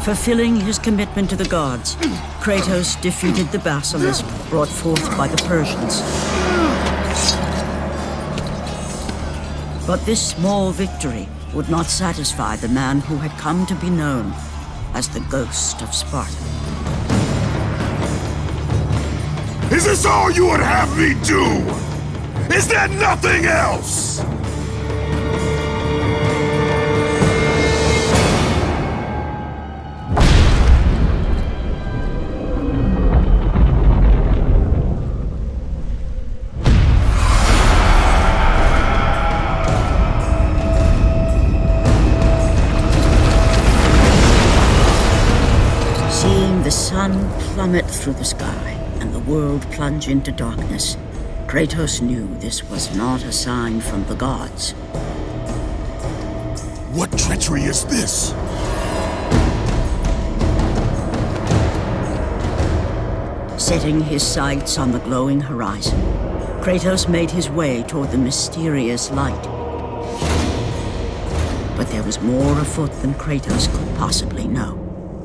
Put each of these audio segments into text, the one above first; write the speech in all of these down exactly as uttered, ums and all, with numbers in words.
Fulfilling his commitment to the gods, Kratos defeated the basilisk brought forth by the Persians. But this small victory would not satisfy the man who had come to be known as the Ghost of Sparta. Is this all you would have me do? Is there nothing else? Seeing the sun plummet through the sky and the world plunge into darkness, Kratos knew this was not a sign from the gods. What treachery is this? Setting his sights on the glowing horizon, Kratos made his way toward the mysterious light. But there was more afoot than Kratos could possibly know.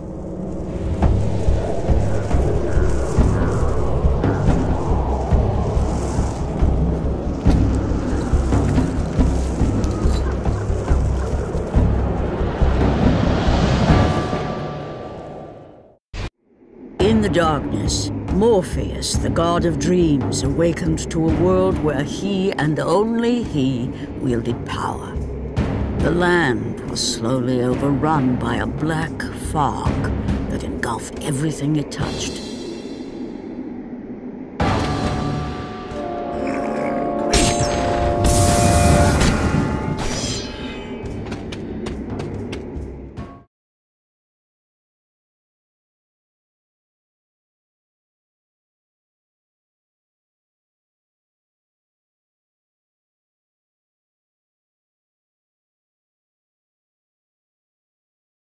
In the darkness, Morpheus, the god of dreams, awakened to a world where he and only he wielded power. The land was slowly overrun by a black fog that engulfed everything it touched.